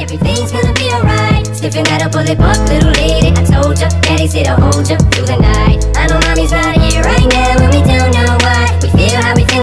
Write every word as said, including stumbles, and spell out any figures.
everything's gonna be alright. Sniffing at a bullet book, little lady. I told ya, daddy's here to hold ya through the night.